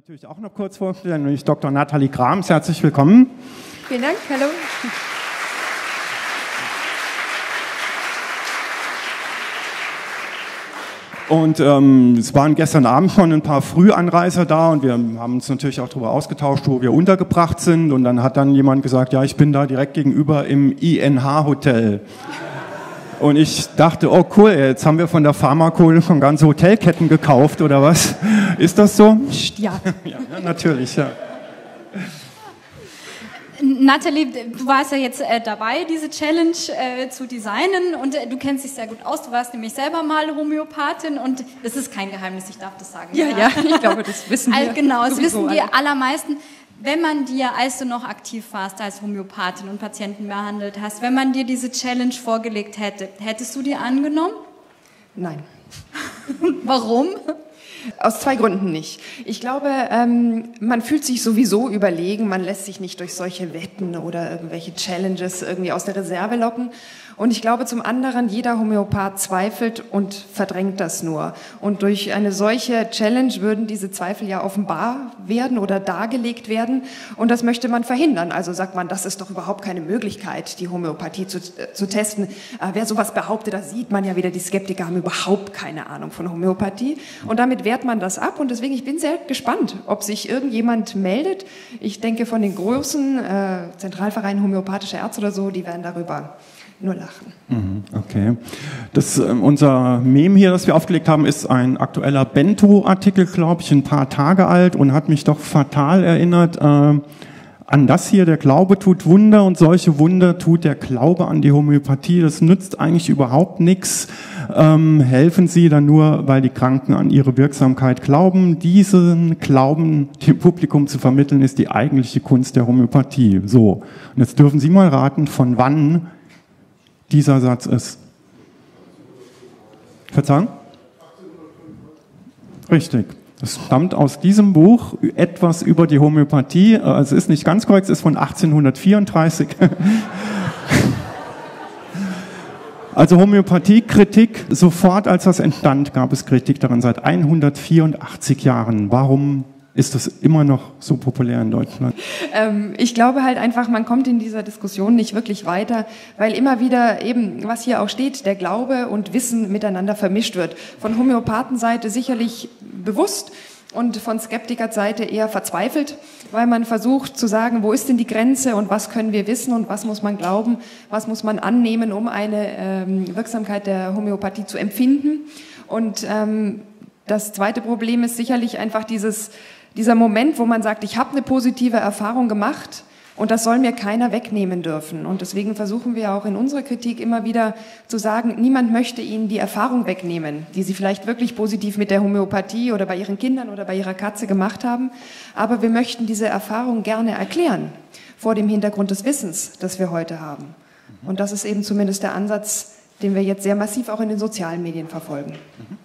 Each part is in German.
natürlich auch noch kurz vorstellen, nämlich Dr. Nathalie Grams. Herzlich willkommen. Vielen Dank, hallo. Und es waren gestern Abend schon ein paar Frühanreiser da und wir haben uns natürlich auch darüber ausgetauscht, wo wir untergebracht sind. Und dann hat dann jemand gesagt, ja, ich bin da direkt gegenüber im INH-Hotel. Und ich dachte, oh cool, jetzt haben wir von der Pharmakohle schon ganze Hotelketten gekauft, oder was? Ist das so? Ja. Ja, natürlich, ja. Nathalie, du warst ja jetzt dabei, diese Challenge zu designen und du kennst dich sehr gut aus. Du warst nämlich selber mal Homöopathin und das ist kein Geheimnis, ich darf das sagen. Ja, ich glaube, das wissen wir. Genau, das wissen die allermeisten. Wenn man dir, als du noch aktiv warst als Homöopathin und Patienten behandelt hast, wenn man dir diese Challenge vorgelegt hätte, hättest du die angenommen? Nein. Warum? Aus zwei Gründen nicht. Ich glaube, man fühlt sich sowieso überlegen, man lässt sich nicht durch solche Wetten oder irgendwelche Challenges irgendwie aus der Reserve locken. Und ich glaube zum anderen, jeder Homöopath zweifelt und verdrängt das nur. Und durch eine solche Challenge würden diese Zweifel ja offenbar werden oder dargelegt werden. Und das möchte man verhindern. Also sagt man, das ist doch überhaupt keine Möglichkeit, die Homöopathie zu testen. Wer sowas behauptet, da sieht man ja wieder, die Skeptiker haben überhaupt keine Ahnung von Homöopathie. Und damit wehrt man das ab. Und deswegen, ich bin sehr gespannt, ob sich irgendjemand meldet. Ich denke, von den großen Zentralvereinen homöopathischer Ärzte oder so, die werden darüber nur lachen. Okay. Unser Meme hier, das wir aufgelegt haben, ist ein aktueller Bento-Artikel, glaube ich, ein paar Tage alt und hat mich doch fatal erinnert an das hier, der Glaube tut Wunder und solche Wunder tut der Glaube an die Homöopathie. Das nützt eigentlich überhaupt nichts. Helfen Sie dann nur, weil die Kranken an ihre Wirksamkeit glauben. Diesen Glauben dem Publikum zu vermitteln, ist die eigentliche Kunst der Homöopathie. So. Und jetzt dürfen Sie mal raten, von wann dieser Satz ist. Verzeihung? Richtig. Das stammt aus diesem Buch, etwas über die Homöopathie. Also es ist nicht ganz korrekt, es ist von 1834. Also Homöopathiekritik, sofort als das entstand, gab es Kritik daran, seit 184 Jahren. Warum ist das immer noch so populär in Deutschland? Ich glaube halt einfach, man kommt in dieser Diskussion nicht wirklich weiter, weil immer wieder eben, was hier auch steht, der Glaube und Wissen miteinander vermischt wird. Von Homöopathenseite sicherlich bewusst und von Skeptikerseite eher verzweifelt, weil man versucht zu sagen, wo ist denn die Grenze und was können wir wissen und was muss man glauben, was muss man annehmen, um eine Wirksamkeit der Homöopathie zu empfinden. Und das zweite Problem ist sicherlich einfach dieser Moment, wo man sagt, ich habe eine positive Erfahrung gemacht und das soll mir keiner wegnehmen dürfen. Und deswegen versuchen wir auch in unserer Kritik immer wieder zu sagen, niemand möchte Ihnen die Erfahrung wegnehmen, die Sie vielleicht wirklich positiv mit der Homöopathie oder bei Ihren Kindern oder bei Ihrer Katze gemacht haben. Aber wir möchten diese Erfahrung gerne erklären vor dem Hintergrund des Wissens, das wir heute haben. Und das ist eben zumindest der Ansatz, den wir jetzt sehr massiv auch in den sozialen Medien verfolgen.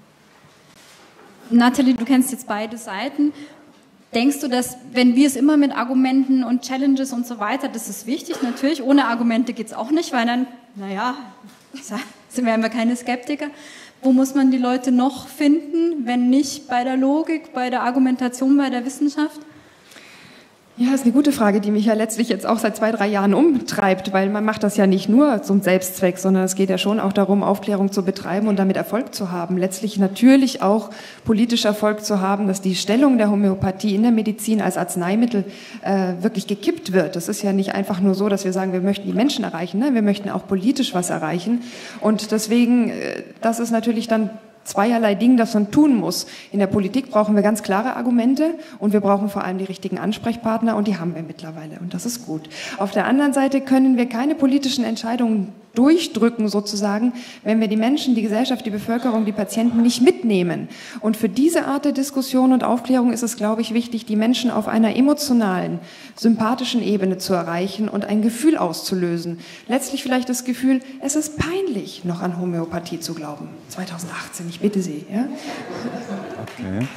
Nathalie, du kennst jetzt beide Seiten. Denkst du, dass, wenn wir es immer mit Argumenten und Challenges und so weiter, das ist wichtig natürlich, ohne Argumente geht es auch nicht, weil dann, sind wir keine Skeptiker. Wo muss man die Leute noch finden, wenn nicht bei der Logik, bei der Argumentation, bei der Wissenschaft? Ja, das ist eine gute Frage, die mich ja letztlich jetzt auch seit 2-3 Jahren umtreibt, weil man macht das ja nicht nur zum Selbstzweck, sondern es geht ja schon auch darum, Aufklärung zu betreiben und damit Erfolg zu haben. Letztlich natürlich auch politisch Erfolg zu haben, dass die Stellung der Homöopathie in der Medizin als Arzneimittel wirklich gekippt wird. Das ist ja nicht einfach nur so, dass wir sagen, wir möchten die Menschen erreichen, ne? Wir möchten auch politisch was erreichen. Und deswegen, das ist natürlich dann zweierlei Dinge, das man tun muss. In der Politik brauchen wir ganz klare Argumente und wir brauchen vor allem die richtigen Ansprechpartner und die haben wir mittlerweile und das ist gut. Auf der anderen Seite können wir keine politischen Entscheidungen durchdrücken sozusagen, wenn wir die Menschen, die Gesellschaft, die Bevölkerung, die Patienten nicht mitnehmen. Und für diese Art der Diskussion und Aufklärung ist es, glaube ich, wichtig, die Menschen auf einer emotionalen, sympathischen Ebene zu erreichen und ein Gefühl auszulösen. Letztlich vielleicht das Gefühl, es ist peinlich, noch an Homöopathie zu glauben. 2018, ich bitte Sie. Ja? Okay.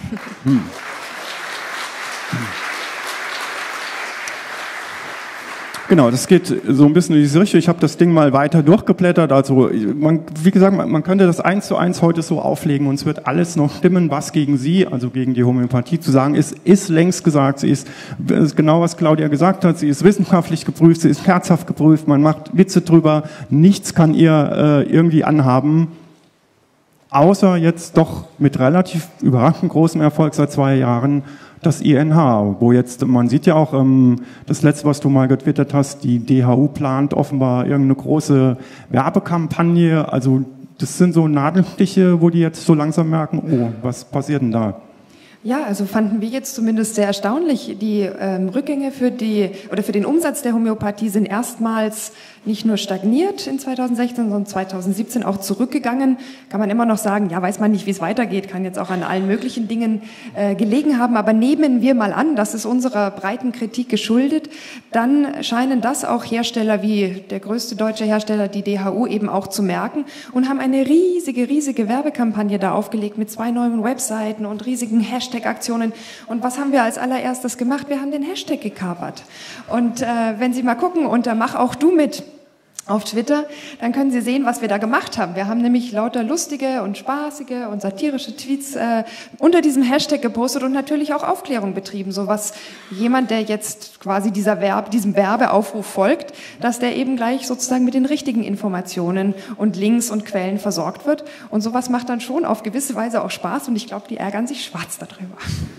Genau, das geht so ein bisschen in diese Richtung. Ich habe das Ding mal weiter durchgeblättert. Also, wie gesagt, man könnte das 1:1 heute so auflegen und es wird alles noch stimmen, was gegen Sie, also gegen die Homöopathie zu sagen ist längst gesagt. Sie ist genau, was Claudia gesagt hat. Sie ist wissenschaftlich geprüft, sie ist herzhaft geprüft. Man macht Witze drüber. Nichts kann ihr irgendwie anhaben. Außer jetzt doch mit relativ überraschend großem Erfolg seit 2 Jahren das INH, wo jetzt, man sieht ja auch, das letzte, was du mal getwittert hast, die DHU plant offenbar irgendeine große Werbekampagne, also das sind so Nadelstiche, wo die jetzt so langsam merken, oh, was passiert denn da? Ja, also fanden wir jetzt zumindest sehr erstaunlich. Die Rückgänge für den Umsatz der Homöopathie sind erstmals nicht nur stagniert in 2016, sondern 2017 auch zurückgegangen. Kann man immer noch sagen, ja, weiß man nicht, wie es weitergeht, kann jetzt auch an allen möglichen Dingen gelegen haben. Aber nehmen wir mal an, das ist unserer breiten Kritik geschuldet, dann scheinen das auch Hersteller wie der größte deutsche Hersteller, die DHU, eben auch zu merken und haben eine riesige Werbekampagne da aufgelegt mit 2 neuen Webseiten und riesigen Hashtag-Aktionen. Und was haben wir als allererstes gemacht? Wir haben den Hashtag gekapert. Und wenn Sie mal gucken unter Mach auch du mit auf Twitter, dann können Sie sehen, was wir da gemacht haben. Wir haben nämlich lauter lustige und spaßige und satirische Tweets unter diesem Hashtag gepostet und natürlich auch Aufklärung betrieben, so was jemand, der jetzt quasi diesem Werbeaufruf folgt, dass der eben gleich sozusagen mit den richtigen Informationen und Links und Quellen versorgt wird. Und sowas macht dann schon auf gewisse Weise auch Spaß und ich glaube, die ärgern sich schwarz darüber.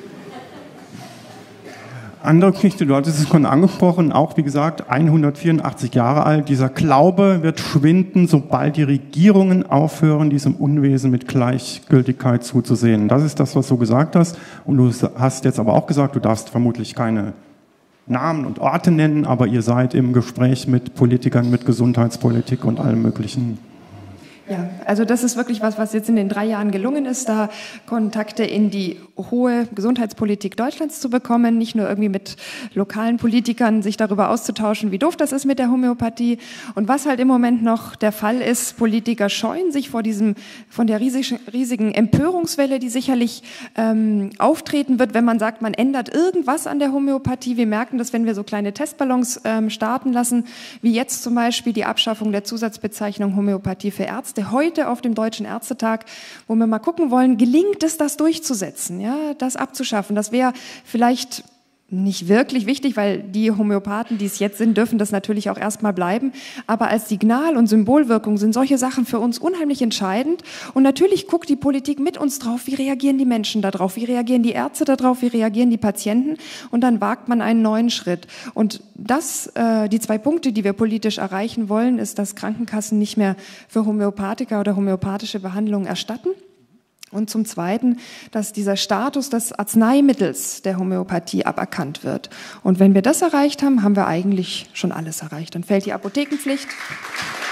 Andere Geschichte, du hattest es schon angesprochen, auch wie gesagt 184 Jahre alt. Dieser Glaube wird schwinden, sobald die Regierungen aufhören, diesem Unwesen mit Gleichgültigkeit zuzusehen. Das ist das, was du gesagt hast. Und du hast jetzt aber auch gesagt, du darfst vermutlich keine Namen und Orte nennen, aber ihr seid im Gespräch mit Politikern, mit Gesundheitspolitik und allem Möglichen. Ja, also das ist wirklich was jetzt in den 3 Jahren gelungen ist, da Kontakte in die hohe Gesundheitspolitik Deutschlands zu bekommen, nicht nur irgendwie mit lokalen Politikern sich darüber auszutauschen, wie doof das ist mit der Homöopathie. Und was halt im Moment noch der Fall ist, Politiker scheuen sich von der riesigen Empörungswelle, die sicherlich auftreten wird, wenn man sagt, man ändert irgendwas an der Homöopathie. Wir merken das, wenn wir so kleine Testballons starten lassen, wie jetzt zum Beispiel die Abschaffung der Zusatzbezeichnung Homöopathie für Ärzte heute auf dem Deutschen Ärztetag, wo wir mal gucken wollen, gelingt es, das durchzusetzen, ja, das abzuschaffen. Das wäre vielleicht nicht wirklich wichtig, weil die Homöopathen, die es jetzt sind, dürfen das natürlich auch erstmal bleiben. Aber als Signal- und Symbolwirkung sind solche Sachen für uns unheimlich entscheidend. Und natürlich guckt die Politik mit uns drauf, wie reagieren die Menschen da drauf, wie reagieren die Ärzte da drauf, wie reagieren die Patienten. Und dann wagt man einen neuen Schritt. Und die 2 Punkte, die wir politisch erreichen wollen, ist, dass Krankenkassen nicht mehr für Homöopathika oder homöopathische Behandlungen erstatten. Und zum Zweiten, dass dieser Status des Arzneimittels der Homöopathie aberkannt wird. Und wenn wir das erreicht haben, haben wir eigentlich schon alles erreicht. Dann fällt die Apothekenpflicht.